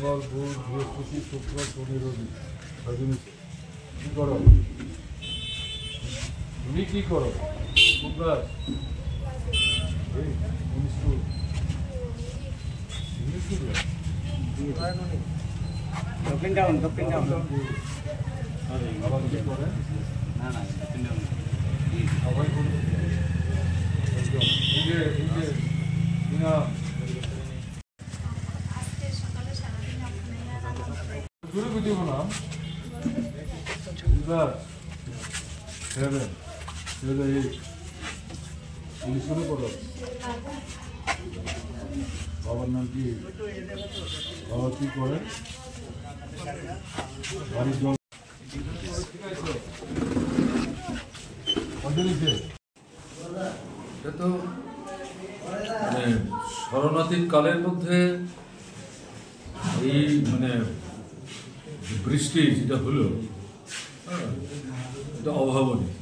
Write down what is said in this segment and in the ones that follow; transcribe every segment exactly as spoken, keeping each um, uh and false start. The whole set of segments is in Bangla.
মঙ্গল বুধ বৃহস্পতি শুক্র শনি রবি ছয়দিন কি করো তুমি কি করো কোন class English school English school দক্ষিণ টাউন দক্ষিণ টাউন আবার কি করে না না দক্ষিণ টাউন সবাই করে এই যে এই যে কিনা শুরু করে দিব না সেভেন সেভেন এইট ইংলিশ শুরু করো বাবার নাম কি বাবা কি করে বাড়ির জল এটা তো মানে শরণার্থী কালের মধ্যে এই মানে বৃষ্টি যেটা হলো এটা অভাবনীয়।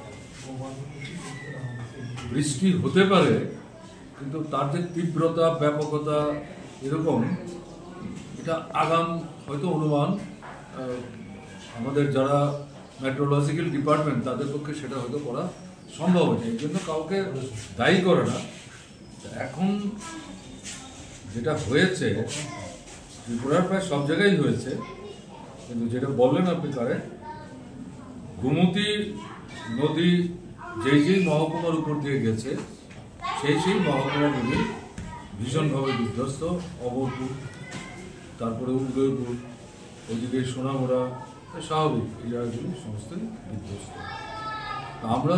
বৃষ্টি হতে পারে কিন্তু তার যে তীব্রতা ব্যাপকতা এরকম এটা আগাম হয়তো অনুমান আমাদের যারা মেট্রোলজিক্যাল ডিপার্টমেন্ট তাদের পক্ষে সেটা হয়তো করা সম্ভব হয়নি, এই জন্য কাউকে দায়ী করে না। এখন যেটা হয়েছে ত্রিপুরার প্রায় সব জায়গায় হয়েছে, কিন্তু যেটা বললেন আপনি কারে গোমতী নদী যেই যেই মহকুমার উপর দিয়ে গেছে সেই সেই মহকুমাগুলি ভীষণভাবে বিধ্বস্ত। অমরপুর, তারপরে উদয়পুর, ওইদিকে সোনামুড়া, স্বাভাবিক এই জায়গাগুলি সমস্ত বিধ্বস্ত। আমরা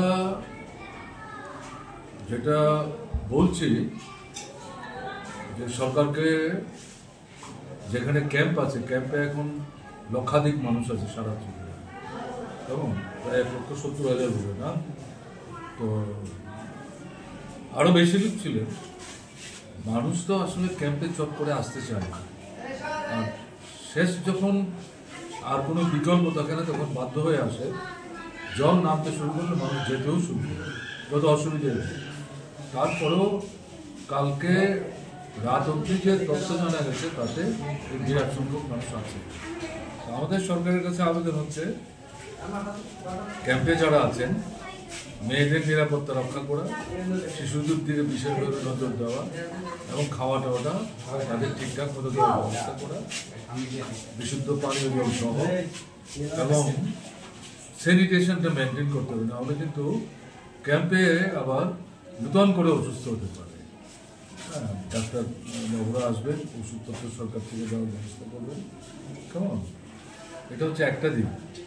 যেটা বলছি যে সরকারকে, যেখানে ক্যাম্প আছে ক্যাম্পে এখন লক্ষাধিক মানুষ আছে সারা ত্রিপুরা, এবং প্রায় এক লক্ষ সত্তর হাজার হবে না, তো আরো বেশি লোক ছিলেন। মানুষ তো আসলে ক্যাম্পে চট করে আসতে চায় না, আর শেষ যখন আর কোনো বিকল্প থাকে না তখন বাধ্য হয়ে আসে। জল নামতে শুরু করলে মানুষ যেতেও শুরু করে, যত অসুবিধে হয়েছে। তারপরেও কালকে রাত অবধি যে তথ্য জানা গেছে তাতে বিরাট সংখ্যক মানুষ আছে। আমাদের সরকারের কাছে আবেদন হচ্ছে ক্যাম্পে যারা আছেন মেয়েদের নিরাপত্তা রক্ষা করা, শিশুদের দিকে বিশেষভাবে নজর দেওয়া এবং খাওয়া দাওয়াটা তাদের ঠিকঠাক মতো দেওয়ার ব্যবস্থা করা, বিশুদ্ধ পানীয় জল সহ, এবং স্যানিটেশনটা মেনটেন করতে হবে, নাহলে কিন্তু ক্যাম্পে আবার নূতন করে অসুস্থ হতে পারে। হ্যাঁ, ডাক্তার বাবুরা আসবেন, ওষুধপত্র সরকার থেকে দেওয়ার ব্যবস্থা করবেন। কেমন, এটা হচ্ছে একটা দিক।